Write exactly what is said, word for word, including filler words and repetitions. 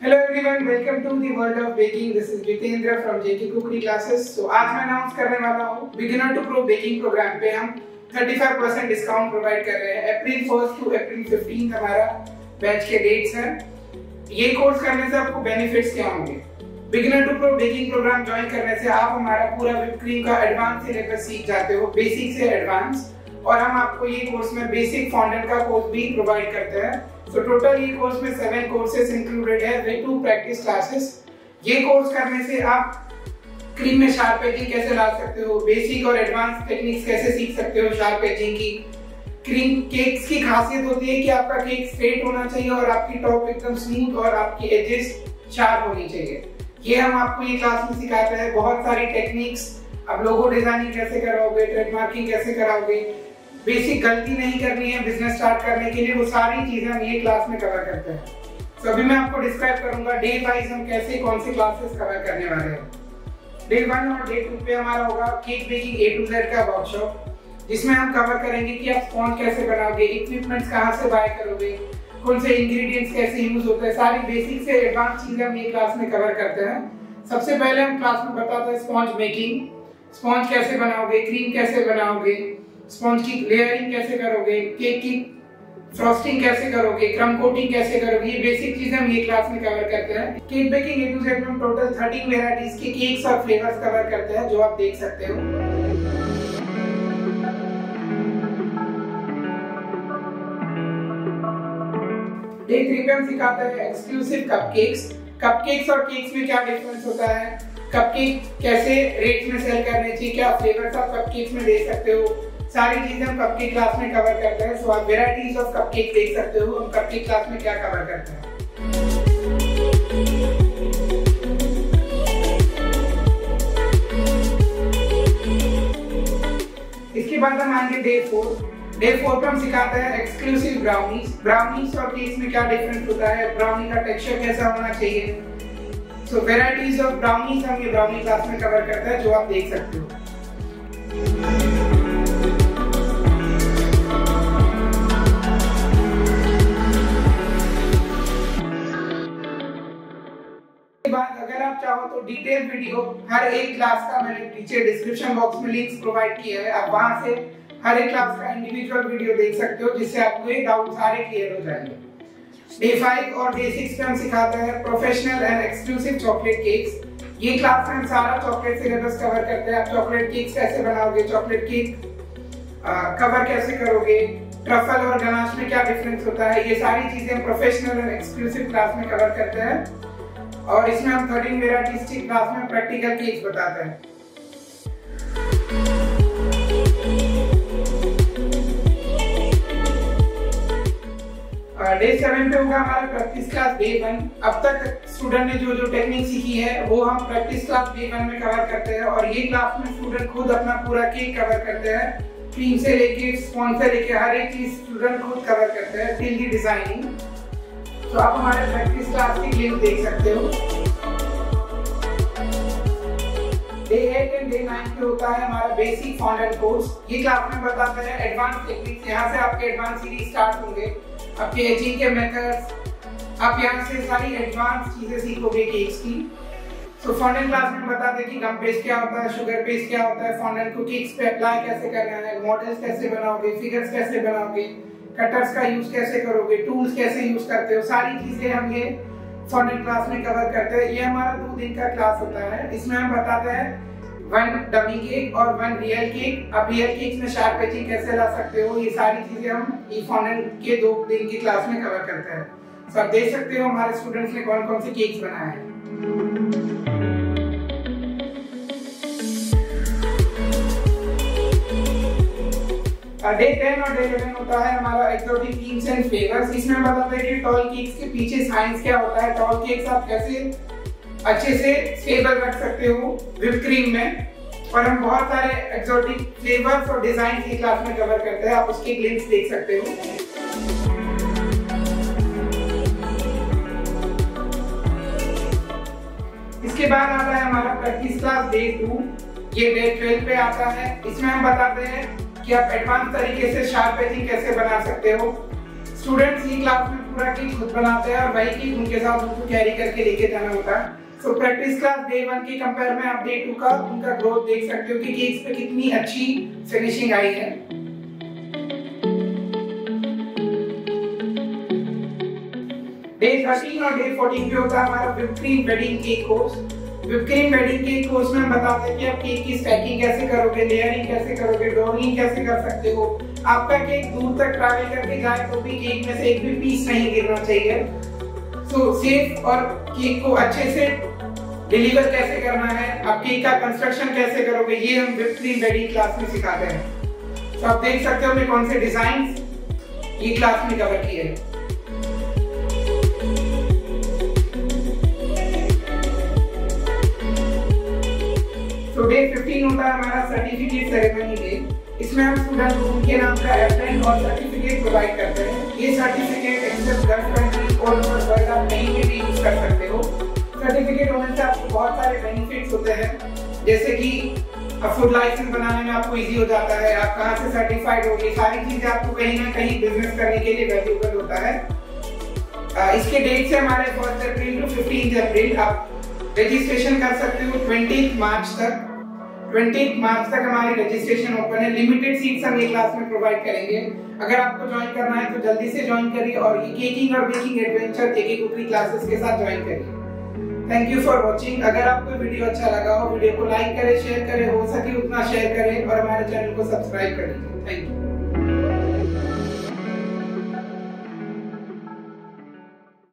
Hello everyone, welcome to the world of baking. This is Jitendra from J K Cookery Classes. So आज मैं announce करने वाला हूँ Beginner to Pro Baking program पे हम पैंतीस परसेंट डिस्काउंट प्रोवाइड कर रहे हैं। April first to April fifteen हमारा बैच के डेट्स हैं। ये कोर्स करने से आपको बेनिफिट्स क्या होंगे? Beginner to pro baking program join करने से आप हमारा पूरा व्हिप क्रीम का एडवांस सिलेबस सीख जाते हो, बेसिक से एडवांस, और हम आपको ये कोर्स में बेसिक फॉन्डेंट का कोर्स भी प्रोवाइड करते हैं। तो टोटल ये कोर्स में सेवन कोर्सेज इंक्लूडेड है विद टू प्रैक्टिस क्लासेस। ये कोर्स करने से आप क्रीम में शार्प एजिंग कैसे ला सकते हो, बेसिक और एडवांस टेक्निक्स कैसे सीख सकते हो शार्प एजिंग की। क्रीम केक्स की खासियत होती है कि आपका केक स्ट्रेट होना चाहिए और आपकी टॉप एकदम स्मूथ और आपकी एजेस शार्प होनी चाहिए। ये हम आपको ये क्लास में सिखाते हैं। बहुत सारी टेक्निक्स, अब लोगो डिजाइनिंग कैसे कराओगे, ट्रेडमार्किंग कैसे कराओगे, बेसिक गलती नहीं करनी है बिजनेस स्टार्ट करने के लिए, वो सारी चीजें हम ये क्लास में कवर करते हैं। तो अभी मैं आपको डिस्क्राइब करूंगा डे वाइज हम कैसे कौन सी क्लासेस कवर करने वाले हैं। डे वन और डे टू पे हमारा होगा cake baking A to Z का वर्कशॉप, जिसमें हम कवर करेंगे कि आप स्पॉन्ज कैसे बनाओगे, इक्विपमेंट्स कहाँ से बाय करोगे, कौन से इंग्रेडिएंट्स कैसे यूज होते हैं, सारी बेसिक से एडवांस चीजें हम ये क्लास में कवर करते हैं। सबसे पहले हम क्लास में बताते हैं स्पॉन्ज मेकिंग, स्पॉन्ज कैसे बनाओगे, क्रीम कैसे बनाओगे, स्पॉन्ज की लेयरिंग कैसे करोगे, केक की फ्रॉस्टिंग कैसे करोगे, क्रम कोटिंग कैसे करोगे, ये बेसिक चीजें हम ये क्लास में कवर करते हैं। Cake baking A to Z में टोटल थर्टीन वेराइटीज के केक्स और फ्लेवर्स कवर करते हैं, जो आप देख सकते हो। डे थ्री पे हम सिखाते हैं एक्सक्लूसिव कपकेक्स। कपकेक्स और केक्स में क्या डिफरेंस होता है, कपकेक कैसे रेट में सेल करने चाहिए, क्या फ्लेवर्स आप कपकेक्स में दे सकते हो, सारी चीजें हम कपकेक क्लास में कवर करते हैं। सो आप वेराइटीज ऑफ कपकेक देख सकते हो हम कपकेक क्लास में क्या कवर करते हैं। इसके बाद हम आएंगे डे फोर। डे फोर पे हम सिखाते हैं एक्सक्लूसिव ब्राउनीज। ब्राउनीज और केक्स में क्या डिफरेंस होता है, ब्राउनी का टेक्सचर कैसा होना चाहिए। सो वेराइटीज ऑफ ब्राउनीज हम ये ब्राउनी क्लास में कवर करते हैं, जो आप देख सकते हो। बाद अगर आप चाहो तो डिटेल वीडियो हर एक क्लास का मैंने नीचे डिस्क्रिप्शन बॉक्स में लिंक्स प्रोवाइड किए हैं, आप वहां से हर एक क्लास का इंडिविजुअल वीडियो देख सकते हो, जिससे आपको ये डाउट सारे क्लियर हो जाएंगे। डे फाइव और डे सिक्स पे हम सिखाते हैं professional and exclusive chocolate cakes. ये क्लास में हम सारा चॉकलेट सिलेबस कवर करते हैं। आप चॉकलेट केक्स कैसे बनाओगे, चॉकलेट केक कवर कैसे करोगे, ट्रफल और गनाश में क्या डिफरेंस होता है, ये सारी चीजें हम प्रोफेशनल एंड एक्सक्लूसिव क्लास में कवर करते हैं। और इसमें हम थर्टीन वेराइटीज की क्लास में प्रैक्टिकल केक्स बताते हैं। डे सेवन पे होगा हमारा प्रैक्टिस क्लास डे वन। अब तक स्टूडेंट ने जो जो टेक्निक सीखी है वो हम प्रैक्टिस क्लास डे वन में कवर करते हैं, और ये क्लास में स्टूडेंट खुद अपना पूरा केक कवर करते हैं, क्रीम से लेके स्पॉन्ज से लेके हर एक चीज स्टूडेंट खुद कवर करते हैं टिल दी डिजाइनिंग। तो आप हमारे प्रैक्टिस क्लास की लिंक देख सकते हो। Day eight and day nine पे होता है हमारा बेसिक फॉन्डेंट कोर्स। ये क्लास में बताते हैं एडवांस टेक्निक्स, यहाँ से आपके एडवांस सीरीज स्टार्ट होंगे, आपके एजिंग के मेथड्स, आप यहाँ से सारी एडवांस चीजें सीखोगे केक्स की। तो फॉन्डेंट क्लास में बताते हैं कि गम पेस्ट क्या होता है, शुगर पेस्ट क्या होता है, फॉन्डेंट को केक्स पे अप्लाई कैसे करना है, मॉडल्स कैसे बनाओगे, फिगर्स कैसे बनाओगे, कटर्स का यूज कैसे करोगे, टूल्स कैसे यूज करते हो, सारी चीजें हम ये फॉन्डेंट क्लास में कवर करते हैं। ये हमारा दो दिन का क्लास होता है। इसमें हम बताते हैं वन डमी केक और वन रियल केक। आप रियल केक्स में शार्प एजिंग कैसे ला सकते हो, ये सारी चीजें हम ये फॉन्डेंट के दो दिन की क्लास में कवर करते हैं। तो आप देख सकते हो हमारे स्टूडेंट्स ने कौन कौन से केक्स बनाए हैं। डे टेन और डे इलेवन होता है हमारा एक्सोटिक थीम्स एंड फ्लेवर्स। इसमें हम बताते हैं कि टॉल केक्स के पीछे साइंस क्या होता है, टॉल केक्स आप कैसे अच्छे से स्टेबल रख सकते हो व्हिप क्रीम में, और हम बहुत सारे एक्सोटिक फ्लेवर्स और डिजाइन की क्लास में कवर करते हैं, आप उसके लिंक्स देख सकते हो। इसके बाद आता है हमारा प्रैक्टिस क्लास डे टू। ये डे ट्वेल्व पे आता है। इसमें हम बताते हैं कि आप एडवांस तरीके से शार्प एजिंग कैसे बना सकते हो, स्टूडेंट्स ये क्लास में पूरा केक खुद बनाते हैं और वही केक उनके साथ उनको कैरी करके लेके जाना होता है। So practice class day one के कंपेयर में आप डे टू का उनका ग्रोथ देख सकते हो कि केक्स पे कितनी अच्छी फिनिशिंग आई है। डे थर्टीन और डे फोर्टीन पे होता है हमारा whip cream wedding cake course. Whip cream wedding cake course में हम बताते हैं कि आप केक की स्टैकिंग कैसे करोगे, लेयरिंग कैसे करोगे, डोरिंग कैसे कर सकते हो। आपका केक दूर तक ट्रैवल करके जाए तो भी केक में से एक भी पीस नहीं गिरना चाहिए। सो so, सेफ और केक को अच्छे से डिलीवर कैसे करना है, आप केक का कंस्ट्रक्शन कैसे करोगे, ये हम व्हिप क्रीम वेडिंग क्लास में सिखाते हैं। तो आप देख सकते हो हमने कौन से डिजाइन ये क्लास में कवर किए हैं। तो डे फिफ्टीन होता है हमारा सर्टिफिकेट सेरेमनी डे। इसमें हम स्टूडेंट को उनके नाम का एप्रेन और सर्टिफिकेट प्रोवाइड करते हैं। ये सर्टिफिकेट एक्सेप्ट गल्फ कंट्री और वर्ल्ड आप कहीं भी यूज कर सकते हो। सर्टिफिकेट होने से आपको बहुत सारे बेनिफिट्स होते हैं, जैसे कि फूड लाइसेंस बनाने में आपको इजी हो जाता है, आप कहाँ से सर्टिफाइड हो, ये सारी चीजें आपको कहीं ना कहीं बिजनेस करने के लिए वैल्यूएबल होता है। इसके डेट से हमारे first April to fifteen April आप रजिस्ट्रेशन कर सकते हो। ट्वेंटी मार्च तक ट्वेंटी मार्च तक हमारी रजिस्ट्रेशन ओपन है। लिमिटेड सीट्स हम ये क्लास में प्रोवाइड करेंगे। अगर आपको ज्वाइन करना है तो जल्दी से ज्वाइन करिए और ये केकिंग और baking adventure JK cookery classes के साथ ज्वाइन करिए। Thank you for watching. अगर आपको वीडियो अच्छा लगा हो, वीडियो को लाइक करें, शेयर करें, हो सके उतना शेयर करें और हमारे चैनल को सब्सक्राइब कर लीजिए। Thank you.